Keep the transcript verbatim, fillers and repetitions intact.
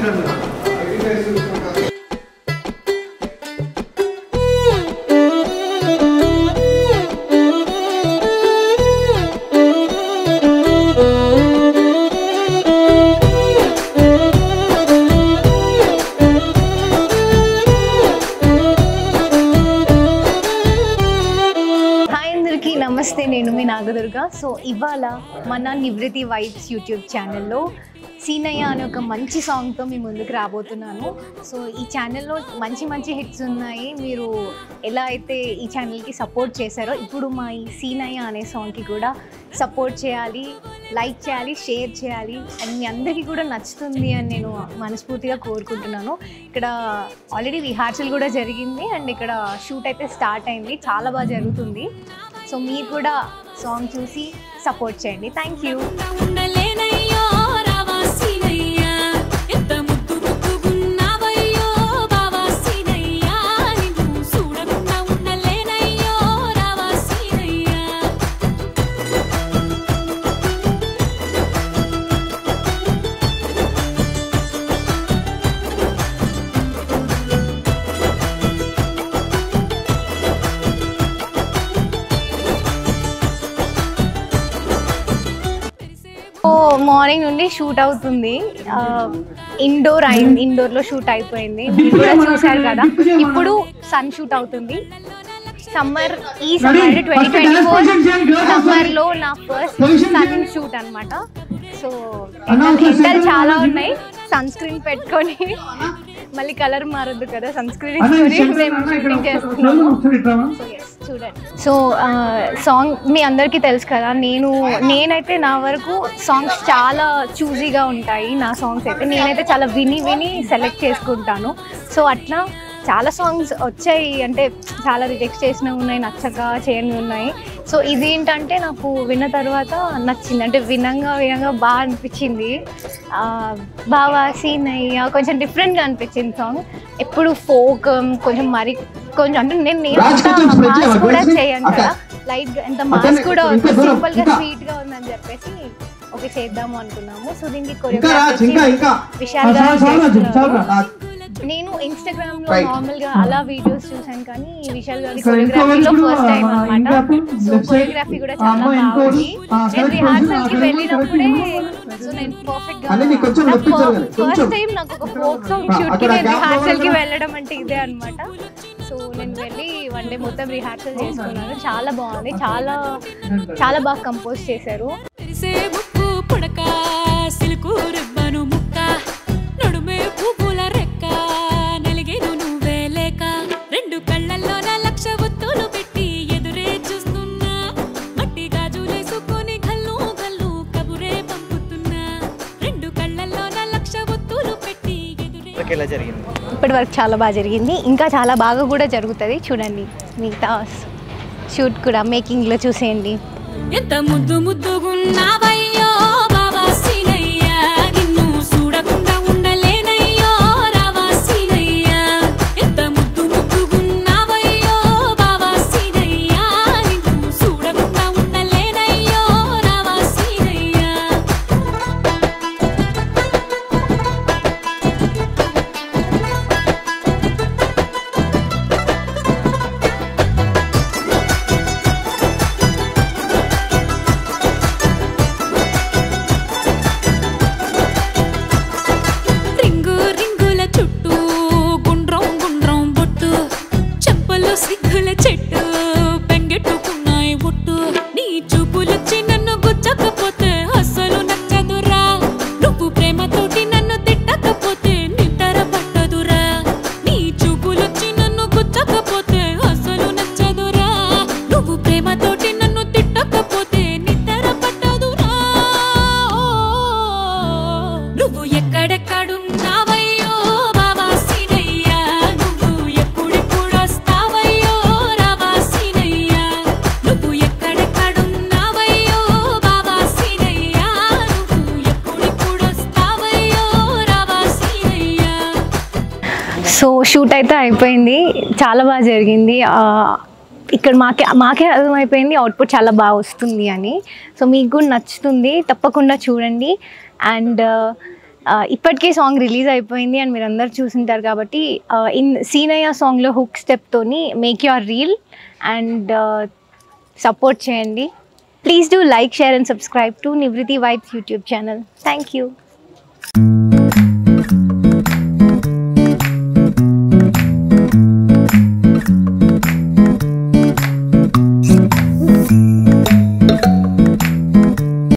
నమస్తే, నేను మీ నాగదుర్గ. సో ఇవాళ మన నివృత్తి వైబ్స్ యూట్యూబ్ ఛానల్లో సీనయ్య అనే ఒక మంచి సాంగ్తో మీ ముందుకు రాబోతున్నాను. సో ఈ ఛానల్లో మంచి మంచి హిట్స్ ఉన్నాయి. మీరు ఎలా అయితే ఈ ఛానల్కి సపోర్ట్ చేశారో ఇప్పుడు మా ఈ సీనయ్య అనే సాంగ్కి కూడా సపోర్ట్ చేయాలి, లైక్ చేయాలి, షేర్ చేయాలి. అండ్ మీ అందరికీ కూడా నచ్చుతుంది అని నేను మనస్ఫూర్తిగా కోరుకుంటున్నాను. ఇక్కడ ఆల్రెడీ రిహార్సల్ కూడా జరిగింది అండ్ ఇక్కడ షూట్ అయితే స్టార్ట్ అయింది. చాలా బాగా జరుగుతుంది. సో మీరు కూడా సాంగ్ చూసి సపోర్ట్ చేయండి. Thank you. మార్నింగ్ నుండి షూట్ అవుతుంది. ఇండోర్ అయింది, ఇండోర్లో షూట్ అయిపోయింది. మీరు కూడా చూసారు కదా. ఇప్పుడు సన్ షూట్ అవుతుంది. సమ్మర్ ఈ సమ్మర్ ట్వంటీ ట్వంటీ ఫోర్ సమ్మర్లో నా ఫస్ట్ సన్ షూట్ అనమాట. సో ఎండలు చాలా ఉన్నాయి. సన్ స్క్రీన్ పెట్టుకొని మళ్ళీ కలర్ మారద్దు కదా, సన్ స్క్రీన్ మేము షూటింగ్ చేస్తున్నాము. చూడండి. సో సాంగ్ మీ అందరికీ తెలుసు కదా. నేను నేనైతే నా వరకు సాంగ్స్ చాలా చూజీగా ఉంటాయి. నా సాంగ్స్ అయితే నేనైతే చాలా విని విని సెలెక్ట్ చేసుకుంటాను. సో అట్లా చాలా సాంగ్స్ వచ్చాయి, అంటే చాలా రిజెక్ట్ చేసినవి ఉన్నాయి, నచ్చక చేయనివి ఉన్నాయి. సో ఇది ఏంటంటే నాకు విన్న తర్వాత నచ్చింది, అంటే వినంగా వినంగా బాగా అనిపించింది. బాగా సీనయ్య కొంచెం డిఫరెంట్గా అనిపించింది సాంగ్. ఎప్పుడు ఫోక్ కొంచెం మరి కొంచెం అంటే నేను నేను మాస్ కూడా చేయను కదా, లైట్గా ఎంత మాస్ కూడా సింపుల్గా స్వీట్గా ఉందని చెప్పేసి ఓకే చేద్దాము అనుకున్నాము. సో దీనికి కొరియోగ్రాఫీ విశాల్ గారు. నేను ఇన్స్టాగ్రామ్ లో నార్మల్ గా అలా వీడియోస్ చూసాను, కానీ విశాల్ గారి కొరియోగ్రఫీలో ఫస్ట్ టైం అన్నమాట. సో కొరియోగ్రఫీ కూడా చాలా బాగుంది. నేను రిహార్సల్ కి వెళ్ళినప్పుడే సో నేను పర్ఫెక్ట్ గా ఫస్ట్ టైం నాకు ఒక ఫోక్ సాంగ్ షూట్ కి నేను రిహార్సల్ కి వెళ్ళడం అంటే ఇదే అనమాట. సో నేను వెళ్ళి వన్ డే మొత్తం రిహార్సల్ చేసుకున్నాను. చాలా బాగుంది, చాలా చాలా బాగా కంపోజ్ చేశారు. ఇప్పటి వరకు చాలా బాగా జరిగింది, ఇంకా చాలా బాగా కూడా జరుగుతుంది. చూడండి, మిగతా షూట్ కూడా మేకింగ్ లో చూసేయండి. ఎంత ముద్దు ముద్దుగున్నావయ్యో బాబా సీనయ్య, నిన్ను చూడకుండా ఉండలేనయ్యో రావా సీనయ్య. ఎంత ముద్దు ముద్దుగున్నావయ్యో బాబా సీనయ్య, నిన్ను చూడకుండా ఉండలేనయ్యో రావా సీనయ్య. సో షూట్ అయితే అయిపోయింది, చాలా బాగా జరిగింది. ఇక్కడ మాకే మాకే అర్థమైపోయింది అవుట్పుట్ చాలా బాగా వస్తుంది అని. సో మీకు కూడా నచ్చుతుంది, తప్పకుండా చూడండి. అండ్ ఇప్పటికే సాంగ్ రిలీజ్ అయిపోయింది అండ్ మీరు అందరు చూసింటారు కాబట్టి ఇన్ సీనయ్య సాంగ్లో హుక్ స్టెప్తోని make your reel and support చేయండి. Please do like, share and subscribe to Nivrutti vibes YouTube channel. Thank you.